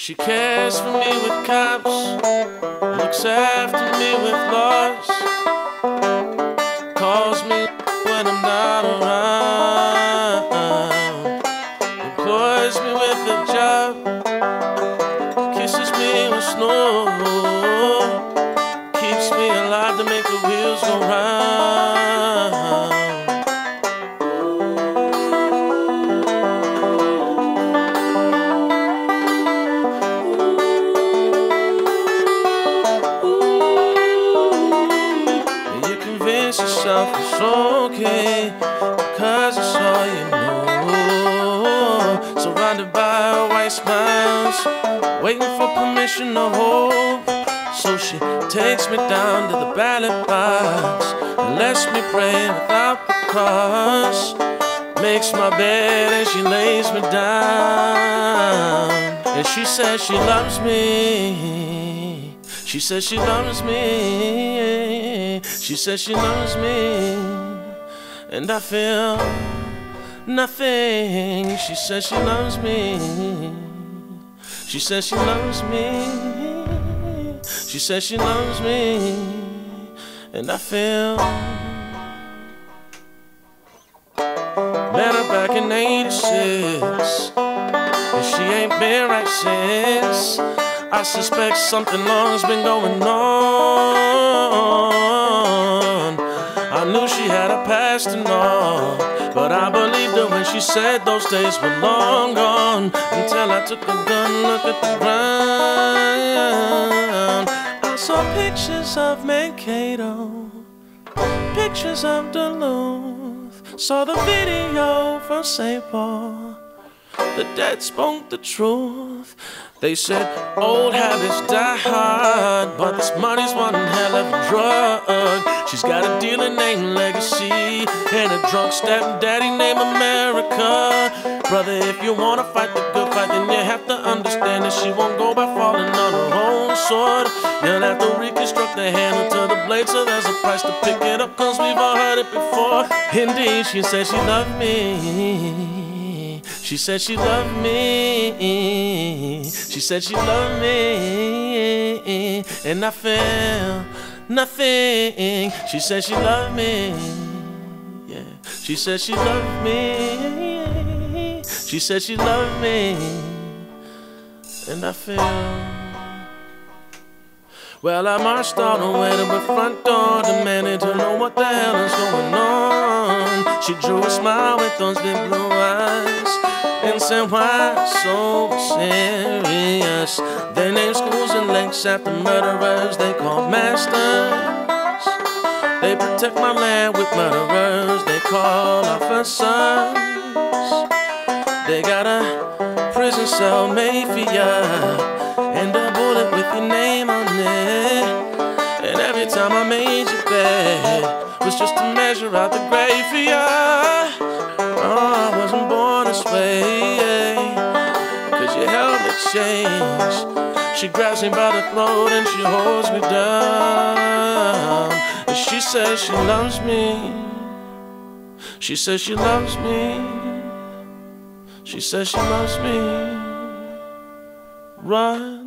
She cares for me with cops, looks after me with laws, calls me when I'm not around, employs me with a job, kisses me with snow, keeps me alive to make the wheels go round. Convince yourself it's okay, cause it's all you know. Surrounded by white smiles, waiting for permission to hope. So she takes me down to the ballot box and lets me pray without the cross. Makes my bed and she lays me down, and she says she loves me. She says she loves me. She says she loves me, and I feel nothing. She says she loves me. She says she loves me. She says she loves me, and I feel. Met her back in '86, and she ain't been right since. I suspect something long's been going on. I knew she had a past and all, but I believed her when she said those days were long gone. Until I took a gun look at the ground. I saw pictures of Mankato, pictures of Duluth, saw the video from St. Paul. The dead spoke the truth. They said old habits die hard, but this money's one hell of a drug. She's got a dealer named Legacy and a drunk stepdaddy named America. Brother, if you wanna fight the good fight, then you have to understand that she won't go by falling on her own sword. You'll have to reconstruct the handle to the blade, so there's a price to pick it up, cause we've all heard it before. Indeed, she said she loved me. She said she loved me. She said she loved me, and I feel nothing. She said she loved me. Yeah. She said she loved me. She said she loved me, and I feel. Well, I marched all the way to the front door, demanding to know what the hell is going on. She drew a smile with those big blue eyes and said, why so serious? They name schools and lakes after murderers they call masters. They protect my land with murderers they call officers. They got a prison cell made for ya and a bullet with your name on it. And every time I made your bed was just to measure out the grave for ya. Oh, I wasn't born this way, cause you helped me change. She grabs me by the throat and she holds me down, and she says she loves me. She says she loves me. She says she loves me. Run.